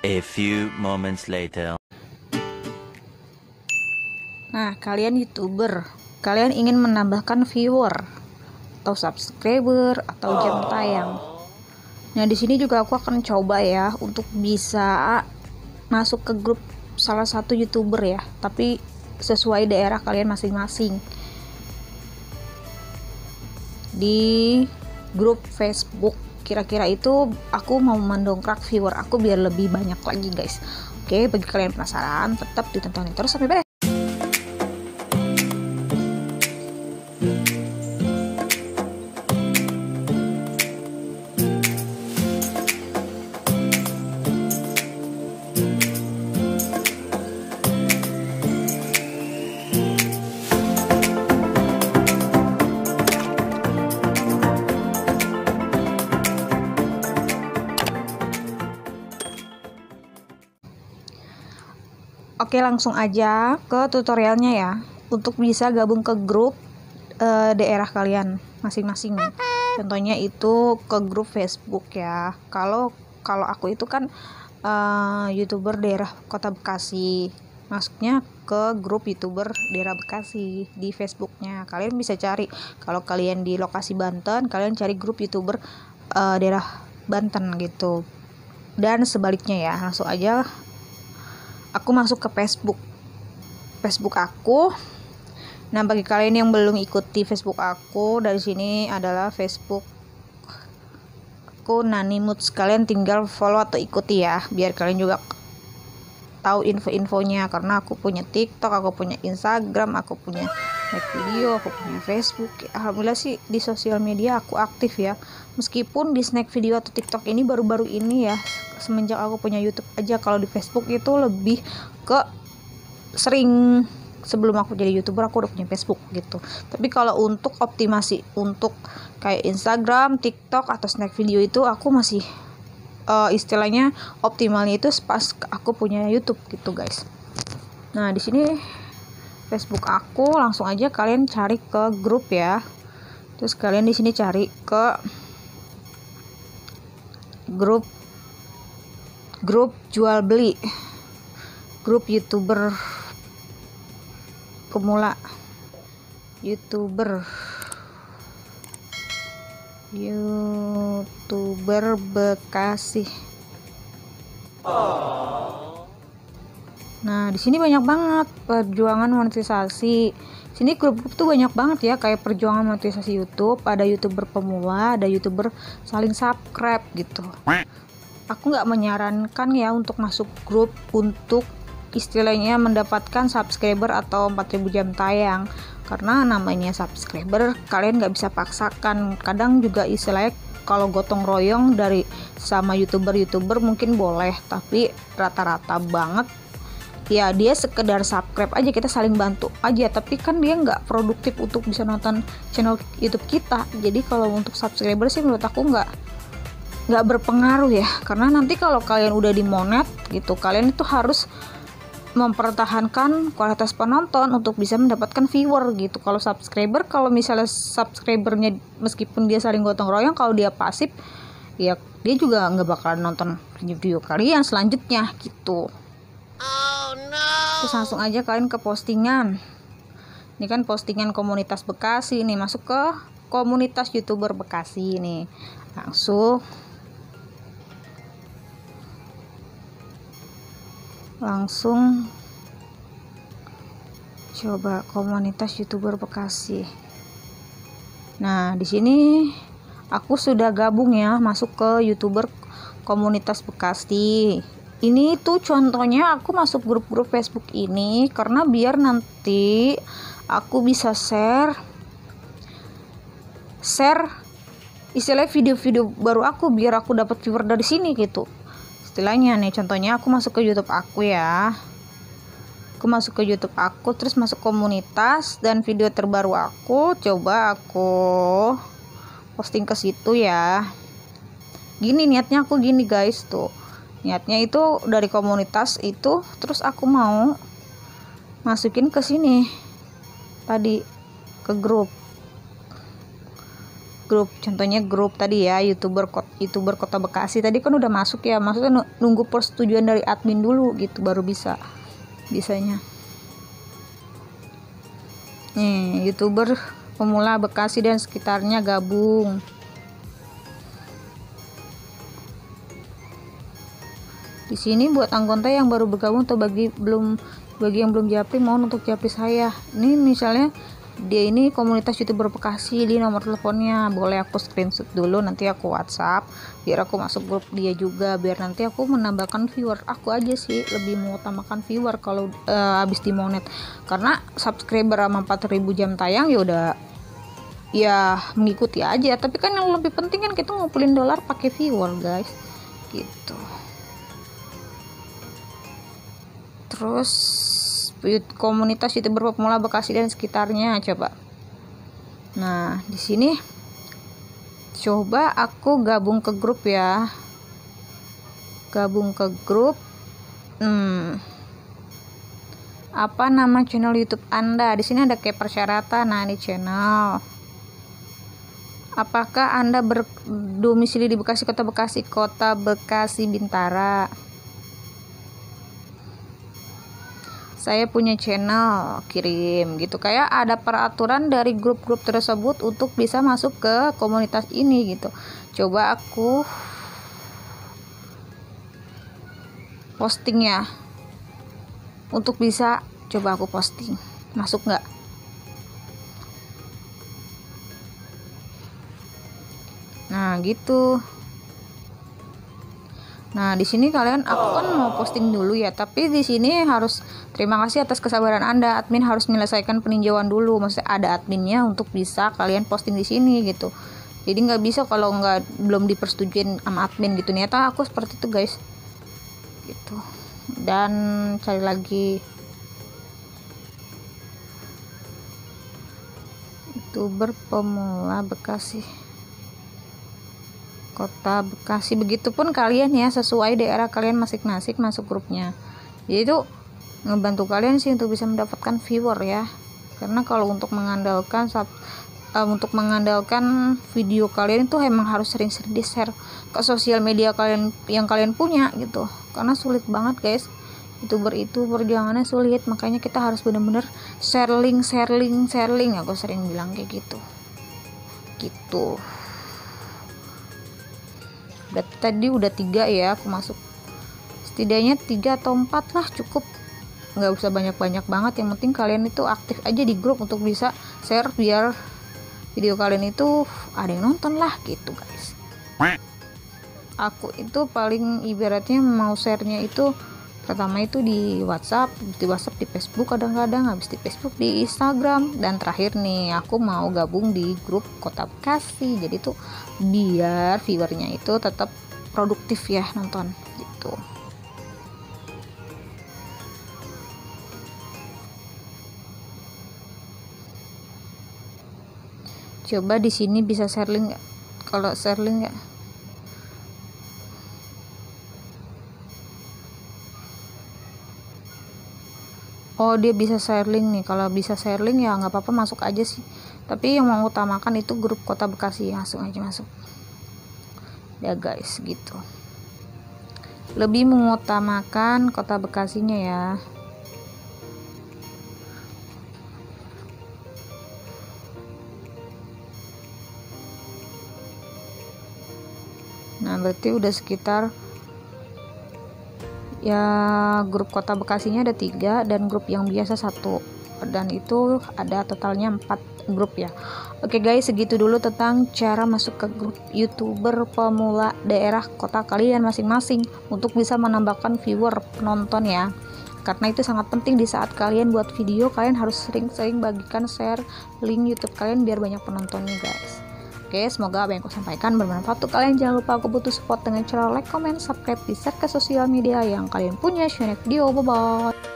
A few moments later. Nah, kalian YouTuber, kalian ingin menambahkan viewer atau subscriber atau jam tayang. Nah, di sini juga aku akan coba ya untuk bisa masuk ke grup salah satu YouTuber ya, tapi sesuai daerah kalian masing-masing. Di grup Facebook, kira-kira itu aku mau mendongkrak viewer aku biar lebih banyak lagi, guys. Oke, bagi kalian penasaran, tetap ditontonin terus sampai beres. Oke, langsung aja ke tutorialnya ya. Untuk bisa gabung ke grup daerah kalian masing-masing. Contohnya itu ke grup Facebook ya. Kalau aku itu kan YouTuber daerah Kota Bekasi. Masuknya ke grup YouTuber daerah Bekasi di Facebooknya. Kalian bisa cari. Kalau kalian di lokasi Banten, kalian cari grup YouTuber daerah Banten gitu. Dan sebaliknya ya, langsung aja aku masuk ke Facebook aku. Nah, bagi kalian yang belum ikuti Facebook aku, dari sini adalah Facebook aku Nani Moods. Kalian tinggal follow atau ikuti ya, biar kalian juga tahu info-infonya. Karena aku punya TikTok, aku punya Instagram, aku punya video, aku punya Facebook. Alhamdulillah sih di sosial media aku aktif ya. Meskipun di snack video atau TikTok ini baru-baru ini ya, semenjak aku punya YouTube aja. Kalau di Facebook itu lebih ke sering. Sebelum aku jadi YouTuber aku udah punya Facebook gitu. Tapi kalau untuk optimasi untuk kayak Instagram, TikTok atau snack video itu aku masih istilahnya optimalnya itu pas aku punya YouTube gitu, guys. Nah, di sini Facebook aku, langsung aja kalian cari ke grup ya. Terus kalian di sini cari ke grup jual beli, grup YouTuber pemula, YouTuber Bekasi. Nah, di sini banyak banget perjuangan monetisasi. Sini grup-grup tuh banyak banget ya, kayak perjuangan monetisasi YouTube, ada YouTuber pemula, ada YouTuber saling subscribe gitu. Aku nggak menyarankan ya untuk masuk grup untuk istilahnya mendapatkan subscriber atau 4000 jam tayang, karena namanya subscriber kalian nggak bisa paksakan. Kadang juga istilahnya kalau gotong royong dari sama youtuber mungkin boleh, tapi rata-rata banget ya dia sekedar subscribe aja, kita saling bantu aja, tapi kan dia nggak produktif untuk bisa nonton channel YouTube kita. Jadi kalau untuk subscriber sih menurut aku nggak berpengaruh ya, karena nanti kalau kalian udah di monet gitu, kalian itu harus mempertahankan kualitas penonton untuk bisa mendapatkan viewer gitu. Kalau subscriber, kalau misalnya subscribernya meskipun dia saling gotong royong, kalau dia pasif ya dia juga nggak bakalan nonton video kalian selanjutnya gitu. Oh no. Terus langsung aja kalian ke postingan. Ini kan postingan komunitas Bekasi nih, masuk ke komunitas YouTuber Bekasi nih. Langsung coba komunitas YouTuber Bekasi. Nah, di sini aku sudah gabung ya, masuk ke YouTuber komunitas Bekasi. Ini tuh contohnya aku masuk grup-grup Facebook ini karena biar nanti aku bisa share istilahnya video-video baru aku, biar aku dapat viewer dari sini gitu. Istilahnya nih, contohnya aku masuk ke YouTube aku ya. Aku masuk ke YouTube aku, terus masuk komunitas, dan video terbaru aku coba aku posting ke situ ya. Gini niatnya aku gini, guys, tuh. Niatnya itu dari komunitas itu, terus aku mau masukin ke sini. Tadi ke grup grup, contohnya grup tadi ya, youtuber Kota Bekasi tadi kan udah masuk ya, maksudnya nunggu persetujuan dari admin dulu gitu baru bisanya. Nih, youtuber pemula Bekasi dan sekitarnya gabung. Di sini buat anggota yang baru bergabung atau bagi yang belum japri, mohon untuk japri saya. Ini misalnya dia ini komunitas youtuber Bekasi, di nomor teleponnya boleh aku screenshot dulu, nanti aku WhatsApp biar aku masuk grup dia juga, biar nanti aku menambahkan viewer. Aku aja sih lebih mengutamakan viewer kalau habis dimonet, karena subscriber sama 4.000 jam tayang ya udah ya mengikuti aja, tapi kan yang lebih penting kan kita ngumpulin dolar pakai viewer guys gitu. Terus komunitas youtuber pemula Bekasi dan sekitarnya coba. Nah, di sini coba aku gabung ke grup ya. Gabung ke grup. Apa nama channel YouTube Anda? Di sini ada kayak persyaratan. Nah, ini channel. Apakah Anda berdomisili di Bekasi, Kota Bekasi Bintara? Saya punya channel, kirim gitu. Kayak ada peraturan dari grup-grup tersebut untuk bisa masuk ke komunitas ini gitu. Coba aku posting ya, untuk bisa coba aku posting, masuk nggak? Nah gitu. Nah, di sini aku kan mau posting dulu ya, tapi di sini harus terima kasih atas kesabaran Anda. Admin harus menyelesaikan peninjauan dulu. Maksudnya ada adminnya untuk bisa kalian posting di sini gitu. Jadi nggak bisa kalau belum dipersetujuin sama admin gitu. Ternyata aku seperti itu guys. Gitu. Dan cari lagi youtuber pemula Bekasi, Kota Bekasi. Begitupun kalian ya, sesuai daerah kalian masing-masing masuk grupnya. Jadi itu ngebantu kalian sih untuk bisa mendapatkan viewer ya. Karena kalau untuk mengandalkan video kalian itu emang harus sering-sering di-share ke sosial media kalian yang kalian punya gitu. Karena sulit banget guys. YouTuber itu perjuangannya sulit, makanya kita harus benar-benar share link. Aku sering bilang kayak gitu. Tadi udah 3 ya aku masuk, setidaknya 3 atau 4 lah cukup, nggak usah banyak-banyak banget, yang penting kalian itu aktif aja di grup untuk bisa share biar video kalian itu ada yang nonton lah gitu guys. Aku itu paling ibaratnya mau sharenya itu pertama itu di WhatsApp, di Facebook kadang-kadang, habis di Facebook di Instagram, dan terakhir nih aku mau gabung di grup Kota Bekasi. Jadi tuh biar viewernya itu tetap produktif ya nonton gitu. Coba di sini bisa share link nggak? Kalau share link nggak? Oh, dia bisa share link nih. Kalau bisa share link ya nggak apa-apa, masuk aja sih. Tapi yang mengutamakan itu grup Kota Bekasi, langsung aja masuk. Ya guys, gitu. Lebih mengutamakan Kota Bekasinya ya. Nah, berarti udah sekitar ya, grup Kota Bekasinya ada 3 dan grup yang biasa 1, dan itu ada totalnya 4 grup ya. Oke guys, segitu dulu tentang cara masuk ke grup YouTuber pemula daerah kota kalian masing-masing untuk bisa menambahkan viewer penonton ya. Karena itu sangat penting di saat kalian buat video, kalian harus sering-sering bagikan share link YouTube kalian biar banyak penontonnya guys. Oke, semoga apa yang aku sampaikan bermanfaat untuk kalian. Jangan lupa aku butuh support dengan cara like, comment, subscribe, di share ke sosial media yang kalian punya. Share video, bye bye.